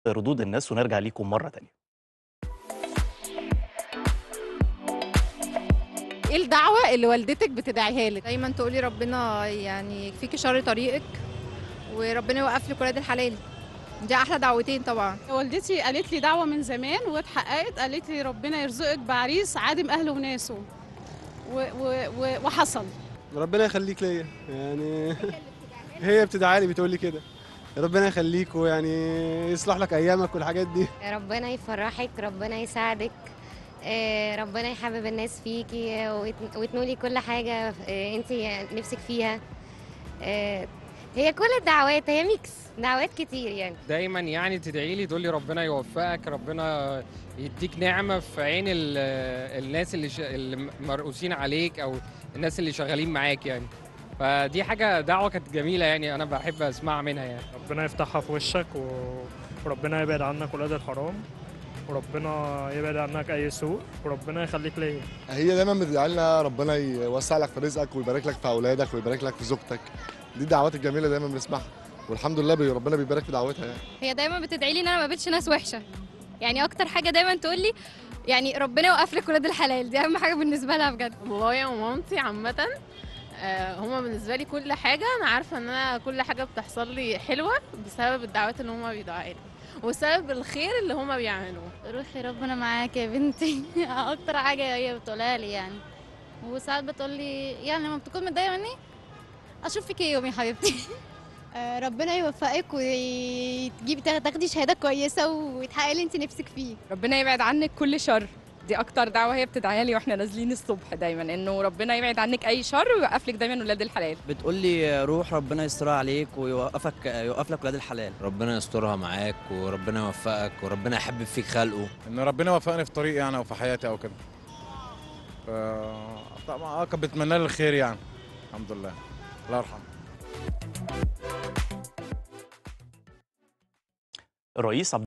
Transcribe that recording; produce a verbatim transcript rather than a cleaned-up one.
ردود الناس ونرجع ليكم مرة تانية. إيه الدعوة اللي والدتِك بتدعيها لِك؟ دايمًا تقولي ربنا يعني يكفيكِ شر طريقِك، وربنا يوقّف لِك ولاد الحلال، دي أحلى دعوتين طبعًا. والدتي قالت لي دعوة من زمان واتحققت، قالت لي ربنا يرزقك بعريس عادم أهله وناسه و و و وحصل. ربنا يخليك ليا يعني هي بتدعي لي بتقول لي كده، ربنا يخليك ويعني يصلح لك ايامك والحاجات دي. ربنا يفرحك، ربنا يساعدك، آه، ربنا يحبب الناس فيكي وت- وتنولي كل حاجة آه، انت نفسك فيها. آه، هي كل الدعوات هي ميكس دعوات كتير يعني. دايما يعني تدعي لي تقول لي ربنا يوفقك، ربنا يديك نعمة في عين ال- الناس اللي, ش... اللي مرؤوسين عليك او الناس اللي شغالين معاك يعني. فدي حاجة دعوة كانت جميلة يعني، انا بحب اسمعها منها يعني. ربنا يفتحها في وشك و... وربنا يبعد عنك ولاد الحرام، وربنا يبعد عنك اي سوء، وربنا يخليك ليا. هي دايما بتدعي لنا ربنا يوسع لك في رزقك ويبارك لك في اولادك ويبارك لك في زوجتك. دي الدعوات الجميله دايما بنسمعها، والحمد لله بي ربنا بيبارك في دعوتها يعني. هي دايما بتدعي لي ان انا ما قابلش ناس وحشه، يعني اكتر حاجه دايما تقول لي يعني ربنا يوقف لك ولاد الحلال، دي اهم حاجه بالنسبه لها بجد. بابايا ومامتي عامة آه، هما بالنسبة لي كل حاجة. أنا عارفة إن أنا كل حاجة بتحصل لي حلوة بسبب الدعوات اللي هما بيدعوا لي وسبب الخير اللي هما بيعملوه. روحي ربنا معاك يا بنتي اكتر حاجه هي بتقولها لي يعني. وساعات بتقول لي يعني لما بتكون متضايقه مني اشوف فيك ايه يوم يا حبيبتي. ربنا يوفقك وتجيبي تاخدي شهاده كويسه ويتحقق اللي انت نفسك فيه. ربنا يبعد عنك كل شر، دي اكتر دعوه هي بتدعيها لي واحنا نازلين الصبح دايما، انه ربنا يبعد عنك اي شر ويوقف لك دايما ولاد الحلال. بتقول لي روح ربنا يسترها عليك ويوقفك يوقف لك ولاد الحلال. ربنا يسترها معاك وربنا يوفقك وربنا يحبب فيك خلقه. ان ربنا وفقني في طريقي يعني او في حياتي او كده. ف طبعا اه كنت بتمنى لي الخير يعني. الحمد لله، الله يرحمه. الرئيس عبد